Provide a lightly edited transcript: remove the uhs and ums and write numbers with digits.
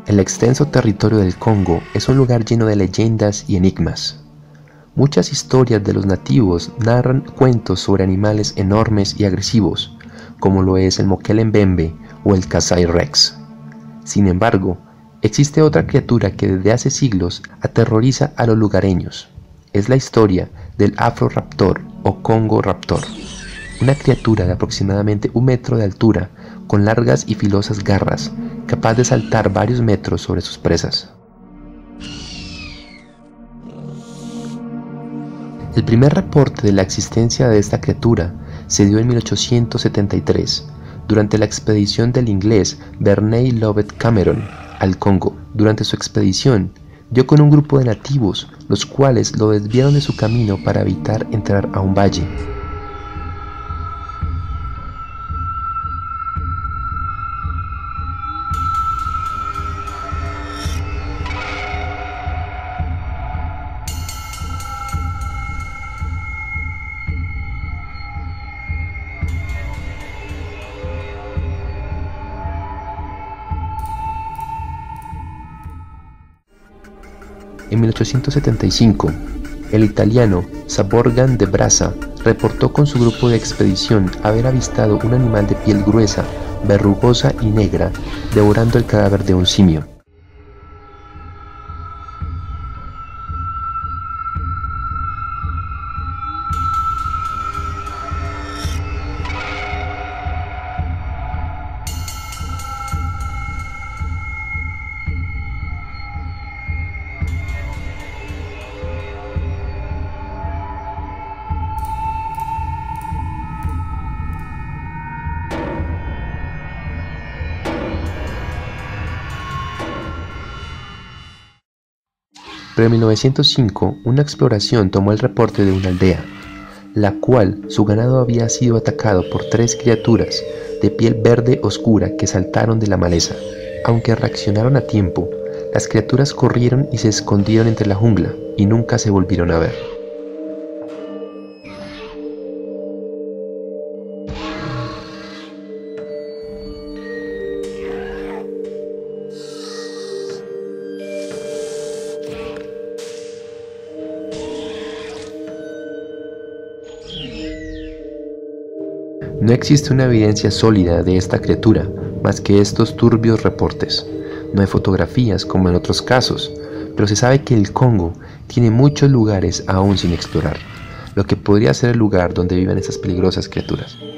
El extenso territorio del Congo es un lugar lleno de leyendas y enigmas. Muchas historias de los nativos narran cuentos sobre animales enormes y agresivos, como lo es el Mokele Mbembe o el Kasai Rex. Sin embargo, existe otra criatura que desde hace siglos aterroriza a los lugareños. Es la historia del Afro-Raptor o Congo Raptor, una criatura de aproximadamente 1 metro de altura con largas y filosas garras, capaz de saltar varios metros sobre sus presas. El primer reporte de la existencia de esta criatura se dio en 1873, durante la expedición del inglés Berney Lovett Cameron al Congo. Durante su expedición, dio con un grupo de nativos, los cuales lo desviaron de su camino para evitar entrar a un valle. En 1875, el italiano Saborgan de Brazza reportó con su grupo de expedición haber avistado un animal de piel gruesa, verrugosa y negra, devorando el cadáver de un simio. Pero en 1905, una exploración tomó el reporte de una aldea, la cual su ganado había sido atacado por 3 criaturas de piel verde oscura que saltaron de la maleza. Aunque reaccionaron a tiempo, las criaturas corrieron y se escondieron entre la jungla y nunca se volvieron a ver. No existe una evidencia sólida de esta criatura, más que estos turbios reportes. No hay fotografías como en otros casos, pero se sabe que el Congo tiene muchos lugares aún sin explorar, lo que podría ser el lugar donde viven estas peligrosas criaturas.